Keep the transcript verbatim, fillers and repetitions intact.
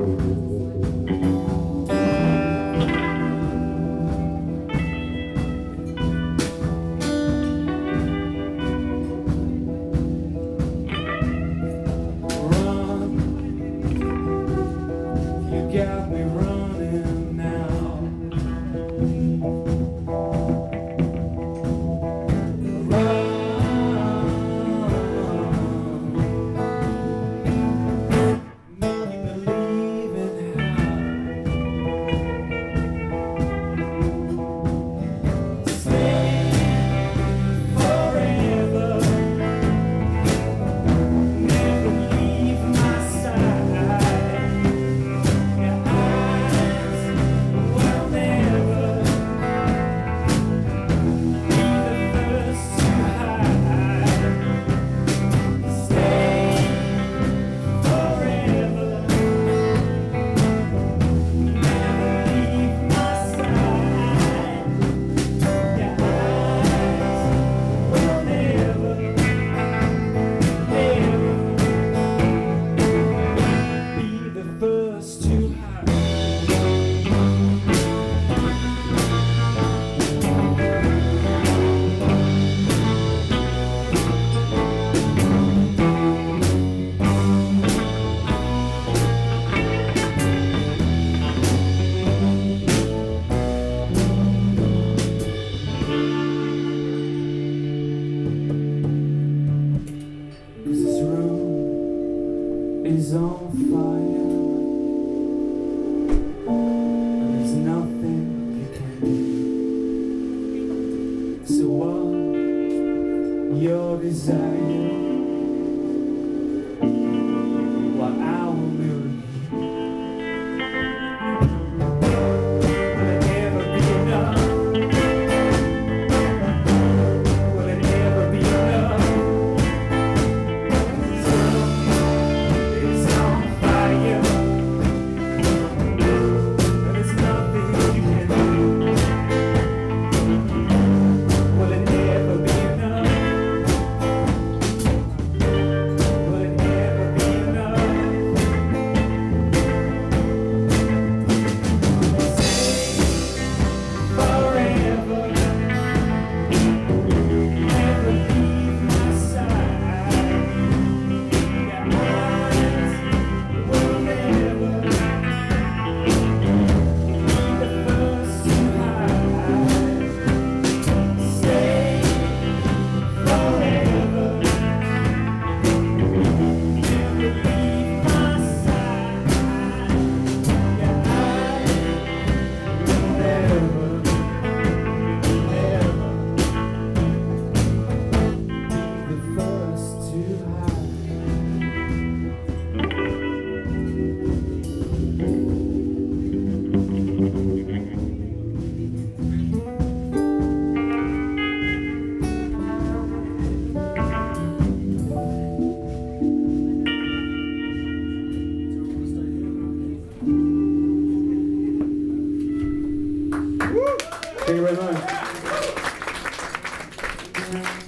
Got me running now. Run, make me believe in how. Stay forever, never leave my side. Is on fire, and there's nothing you can do. So what your desire, what I will move. Will it ever be enough? Will it ever be enough? Thank you very much.